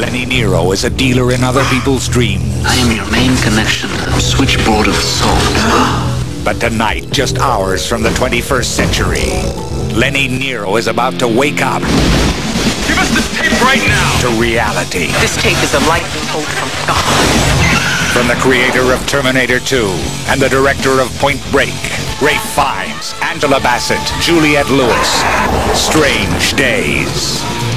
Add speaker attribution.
Speaker 1: Lenny Nero is a dealer in other people's dreams.
Speaker 2: I am your main connection to the switchboard of soul.
Speaker 1: But tonight, just hours from the 21st century, Lenny Nero is about to wake up.
Speaker 3: Give us this tape right now!
Speaker 1: To reality.
Speaker 4: This tape is a lightning bolt from God.
Speaker 1: From the creator of Terminator 2 and the director of Point Break, Ralph Fiennes, Angela Bassett, Juliette Lewis. Strange Days.